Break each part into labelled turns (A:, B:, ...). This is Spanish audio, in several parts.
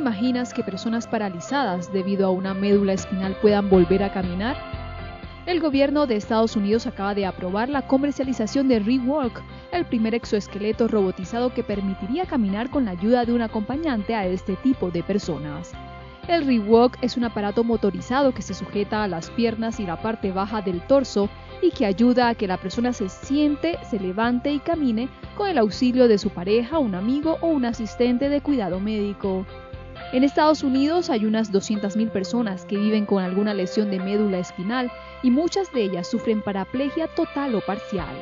A: imaginas que personas paralizadas debido a una médula espinal puedan volver a caminar? El gobierno de Estados Unidos acaba de aprobar la comercialización de ReWalk, el primer exoesqueleto robotizado que permitiría caminar con la ayuda de un acompañante a este tipo de personas. El ReWalk es un aparato motorizado que se sujeta a las piernas y la parte baja del torso y que ayuda a que la persona se siente, se levante y camine con el auxilio de su pareja, un amigo o un asistente de cuidado médico. En Estados Unidos hay unas 200.000 personas que viven con alguna lesión de médula espinal y muchas de ellas sufren paraplegia total o parcial.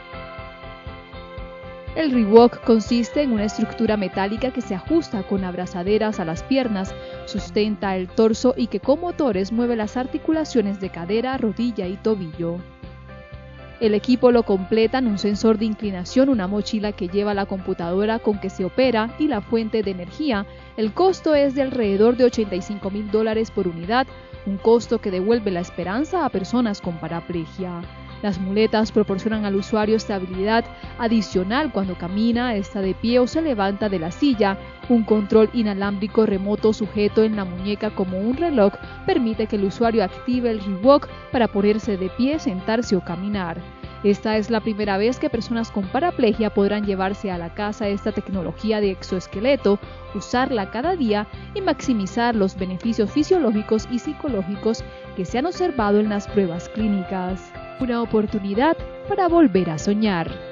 A: El ReWalk consiste en una estructura metálica que se ajusta con abrazaderas a las piernas, sustenta el torso y que con motores mueve las articulaciones de cadera, rodilla y tobillo. El equipo lo completan un sensor de inclinación, una mochila que lleva la computadora con que se opera y la fuente de energía. El costo es de alrededor de $85.000 por unidad, un costo que devuelve la esperanza a personas con paraplegia. Las muletas proporcionan al usuario estabilidad adicional cuando camina, está de pie o se levanta de la silla. Un control inalámbrico remoto sujeto en la muñeca como un reloj permite que el usuario active el ReWalk para ponerse de pie, sentarse o caminar. Esta es la primera vez que personas con paraplegia podrán llevarse a la casa esta tecnología de exoesqueleto, usarla cada día y maximizar los beneficios fisiológicos y psicológicos que se han observado en las pruebas clínicas. Una oportunidad para volver a soñar.